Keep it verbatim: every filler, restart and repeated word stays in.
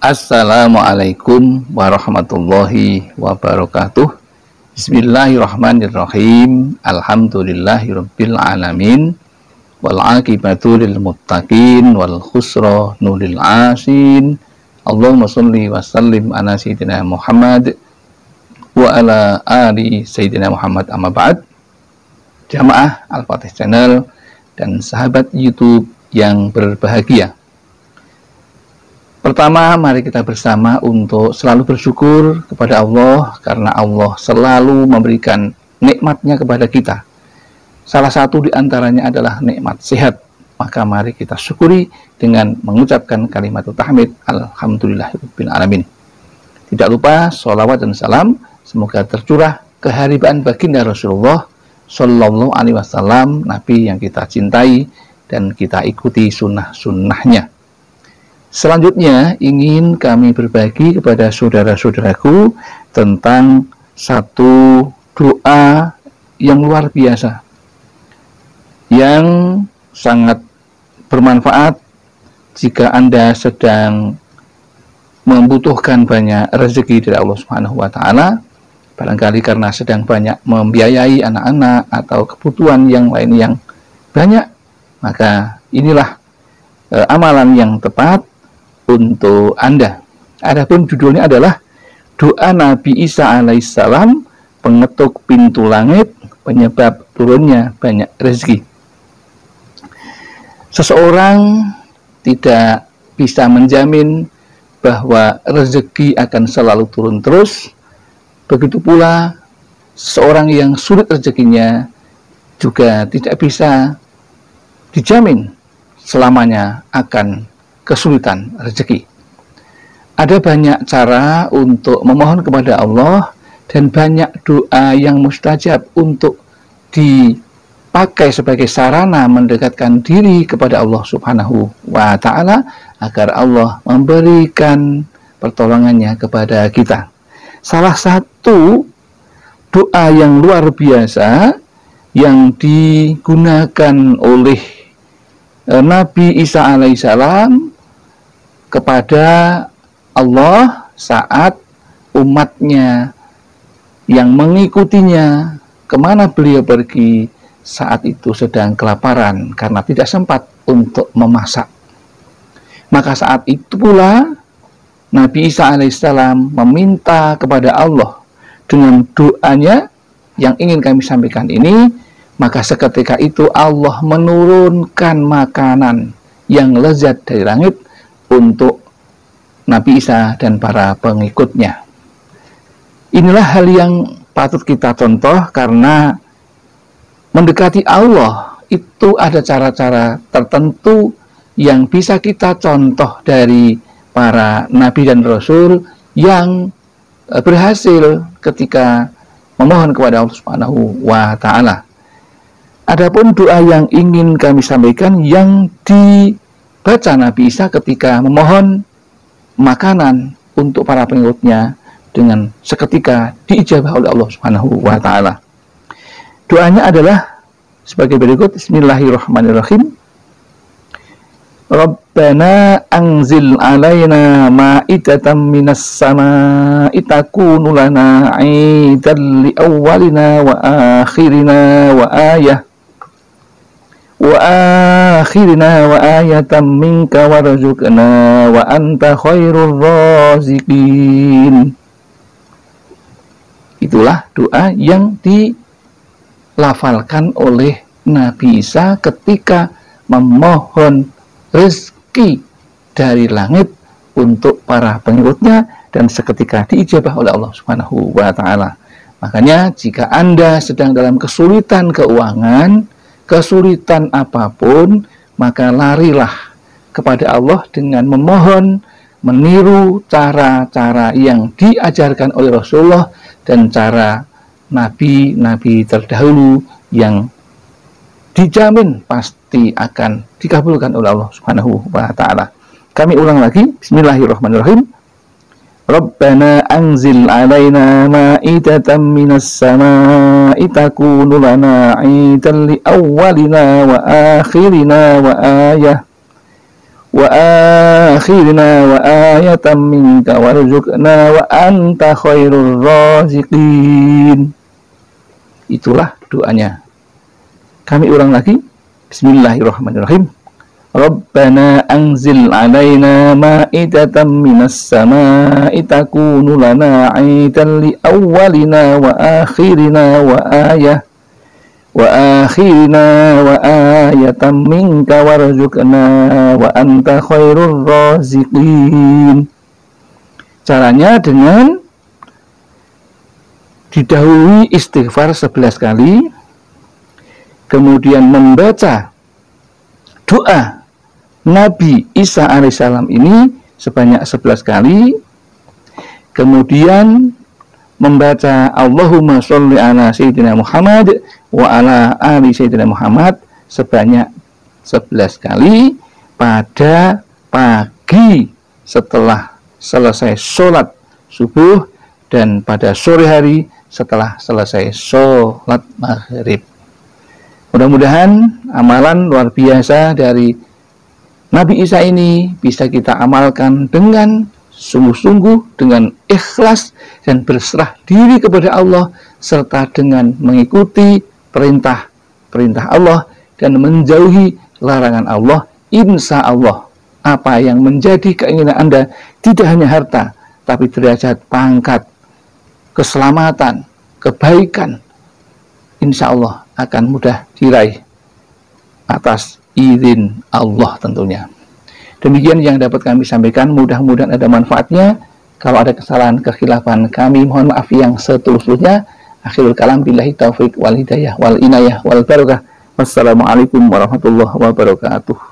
Assalamualaikum warahmatullahi wabarakatuh. Bismillahirrahmanirrahim. Alhamdulillahirabbil alamin. Wal aqibatu lil muttaqin wal khusranu lil asin. Allahumma shalli wa sallim ala sayyidina Muhammad wa ala ali sayyidina Muhammad, amma ba'd. Jamaah Al-Fatih Channel dan sahabat YouTube yang berbahagia. Pertama, mari kita bersama untuk selalu bersyukur kepada Allah karena Allah selalu memberikan nikmatnya kepada kita. Salah satu di antaranya adalah nikmat sehat. Maka mari kita syukuri dengan mengucapkan kalimat tahmid alhamdulillahirabbil alamin. Tidak lupa sholawat dan salam semoga tercurah keharibaan baginda Rasulullah Shallallahu Alaihi Wasallam, Nabi yang kita cintai dan kita ikuti sunnah-sunnahnya. Selanjutnya ingin kami berbagi kepada saudara-saudaraku tentang satu doa yang luar biasa, yang sangat bermanfaat jika Anda sedang membutuhkan banyak rezeki dari Allah Subhanahu wa Ta'ala, barangkali karena sedang banyak membiayai anak-anak atau kebutuhan yang lain yang banyak, maka inilah e, amalan yang tepat untuk Anda. Adapun judulnya adalah doa Nabi Isa alaihissalam, pengetuk pintu langit, penyebab turunnya banyak rezeki. Seseorang tidak bisa menjamin bahwa rezeki akan selalu turun terus. Begitu pula seorang yang sulit rezekinya juga tidak bisa dijamin selamanya akan kesulitan rezeki. Ada banyak cara untuk memohon kepada Allah dan banyak doa yang mustajab untuk dipakai sebagai sarana mendekatkan diri kepada Allah Subhanahu wa Ta'ala agar Allah memberikan pertolongannya kepada kita. Salah satu doa yang luar biasa yang digunakan oleh Nabi Isa alaihissalam kepada Allah saat umatnya yang mengikutinya kemana beliau pergi saat itu sedang kelaparan karena tidak sempat untuk memasak. Maka saat itu pula Nabi Isa alaihissalam meminta kepada Allah dengan doanya yang ingin kami sampaikan ini. Maka seketika itu Allah menurunkan makanan yang lezat dari langit untuk Nabi Isa dan para pengikutnya. Inilah hal yang patut kita contoh karena mendekati Allah itu ada cara-cara tertentu yang bisa kita contoh dari para Nabi dan Rasul yang berhasil ketika memohon kepada Allah Subhanahu wa Ta'ala. Adapun doa yang ingin kami sampaikan yang dibaca Nabi Isa ketika memohon makanan untuk para pengikutnya dengan seketika diijabah oleh Allah Subhanahu wa Ta'ala. Doanya adalah sebagai berikut. Bismillahirrahmanirrahim. Rabbana anzil alaina ma'idatan minas sama'i takunu lana 'idan li awwalina wa akhirina wa ayah wa akhirina wa ayatan minka warzuqna wa anta khairur raziqin. Itulah doa yang dilafalkan oleh Nabi Isa ketika memohon rezeki dari langit untuk para pengikutnya dan seketika diijabah oleh Allah Subhanahu wa Ta'ala. Makanya jika Anda sedang dalam kesulitan keuangan, kesulitan apapun, maka larilah kepada Allah dengan memohon, meniru cara-cara yang diajarkan oleh Rasulullah dan cara nabi-nabi terdahulu yang dijamin pasti akan dikabulkan oleh Allah Subhanahu wa Ta'ala. Kami ulang lagi. Bismillahirrahmanirrahim. Rabbana anzil alaina ma'idatan minas sama'i takunu lana 'idan li awwalina wa akhirina wa ayah wa akhirna wa ayatan minka warzuqna wa anta khairur raziqin. Itulah doanya. Kami ulang lagi. Bismillahirrahmanirrahim. Rabbana anzil alaina ma'idatan minas sama'i takunu lana 'idan li awwalina wa akhirina wa ayah wa akhirina wa ayatan minka warzuqna wa anta khairur raziqin. Caranya dengan didahului istighfar sebelas kali, kemudian membaca doa Nabi Isa alaihissalam ini sebanyak sebelas kali, kemudian membaca Allahumma sholli ala sayyidina Muhammad wa ala ali sayyidina Muhammad sebanyak sebelas kali pada pagi setelah selesai sholat subuh dan pada sore hari setelah selesai sholat maghrib. Mudah-mudahan amalan luar biasa dari Nabi Isa ini bisa kita amalkan dengan sungguh-sungguh, dengan ikhlas dan berserah diri kepada Allah, serta dengan mengikuti perintah-perintah Allah dan menjauhi larangan Allah. Insya Allah apa yang menjadi keinginan Anda tidak hanya harta, tapi derajat, pangkat, keselamatan, kebaikan, insya Allah akan mudah diraih atas izin Allah tentunya. Demikian yang dapat kami sampaikan, mudah-mudahan ada manfaatnya. Kalau ada kesalahan, kekhilafan, kami mohon maaf yang setulus-tulusnya. Akhirul kalam, billahi taufik wal hidayah wal inayah wal barakah. Wassalamualaikum warahmatullahi wabarakatuh.